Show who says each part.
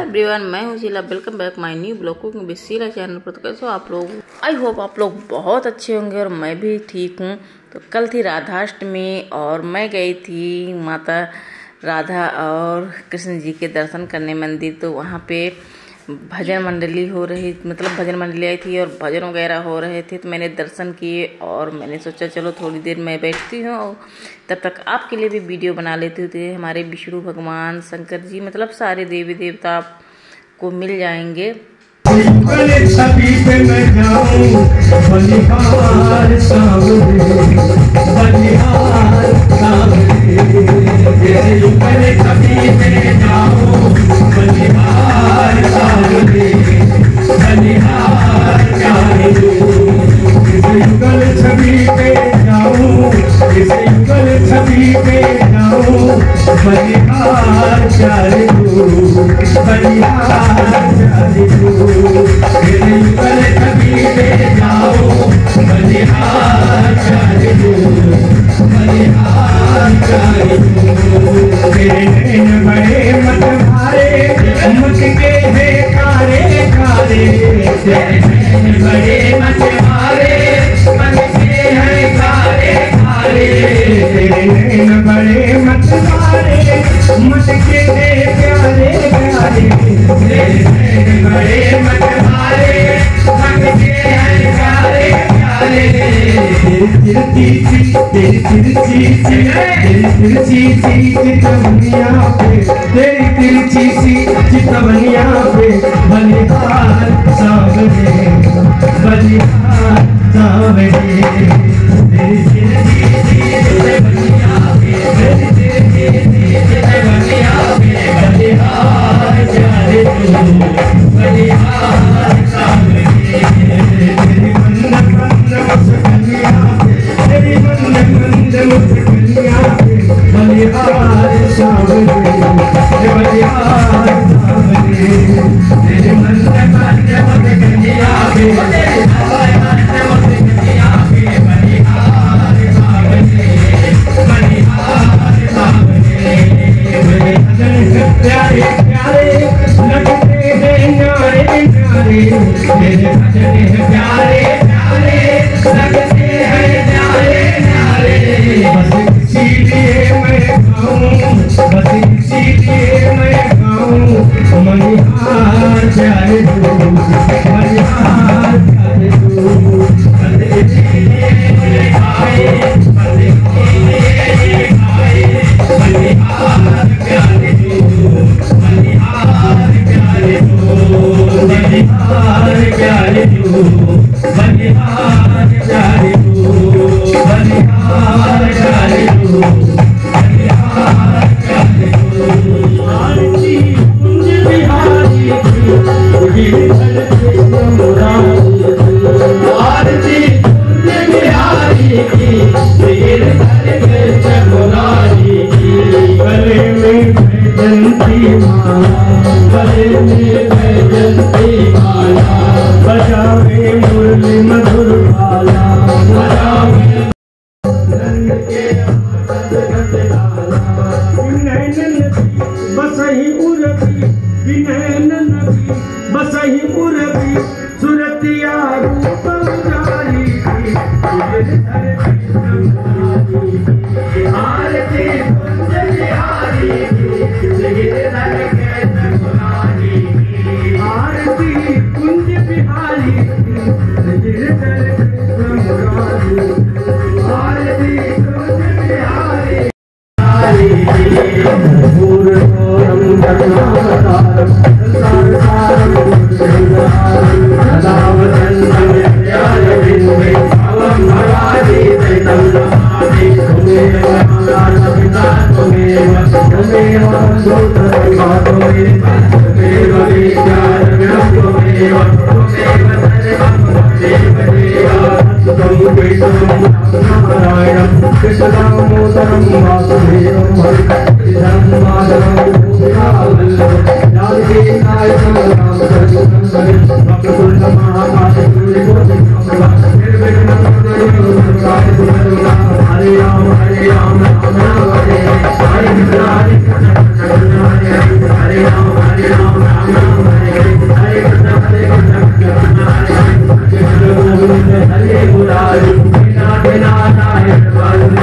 Speaker 1: Everyone, मैं हूँ Sheela. Welcome back my new blog cooking with Sheela channel पर। तो कैसे हो आप लोग? आई होप आप लोग बहुत अच्छे होंगे और मैं भी ठीक हूँ। तो कल थी राधाष्टमी और मैं गई थी माता राधा और कृष्ण जी के दर्शन करने मंदिर। तो वहाँ पे भजन मंडली हो रही, मतलब भजन मंडली आई थी और भजन वगैरह हो रहे थे। तो मैंने दर्शन किए और मैंने सोचा चलो थोड़ी देर मैं बैठती हूँ और तब तक आपके लिए भी वीडियो बना लेती हूँ। तो हमारे विष्णु भगवान, शंकर जी, मतलब सारे देवी देवता को मिल जाएंगे।
Speaker 2: Hare Rama